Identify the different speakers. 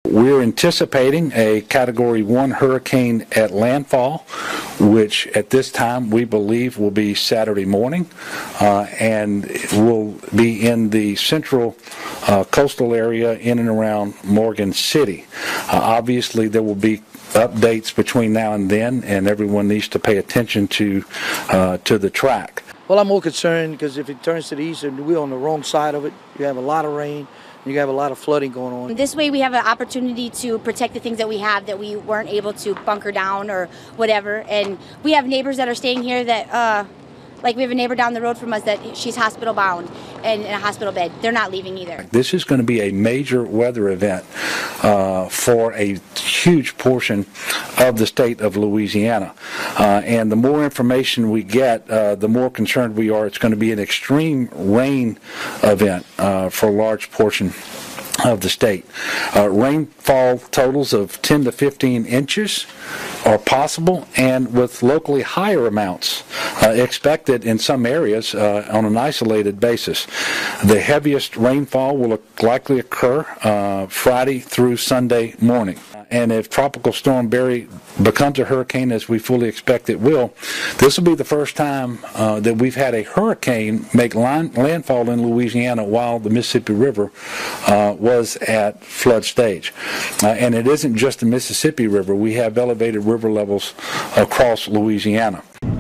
Speaker 1: We're anticipating a Category 1 hurricane at landfall, which at this time we believe will be Saturday morning, and will be in the central coastal area in and around Morgan City. Obviously, there will be updates between now and then, and everyone needs to pay attention to the track.
Speaker 2: Well, I'm more concerned because if it turns to the east and we're on the wrong side of it, you have a lot of rain. You have a lot of flooding going on.
Speaker 3: This way we have an opportunity to protect the things that we have that we weren't able to bunker down or whatever. And we have neighbors that are staying here that, like we have a neighbor down the road from us that she's hospital bound and in a hospital bed. They're not leaving either.
Speaker 1: This is going to be a major weather event for a huge portion of the state of Louisiana. And the more information we get, the more concerned we are. It's going to be an extreme rain event for a large portion of the state. Rainfall totals of 10 to 15 inches are possible, and with locally higher amounts expected in some areas on an isolated basis. The heaviest rainfall will likely occur Friday through Sunday morning. And if Tropical Storm Barry becomes a hurricane, as we fully expect it will, this will be the first time that we've had a hurricane make landfall in Louisiana while the Mississippi River was at flood stage. And it isn't just the Mississippi River. We have elevated river levels across Louisiana.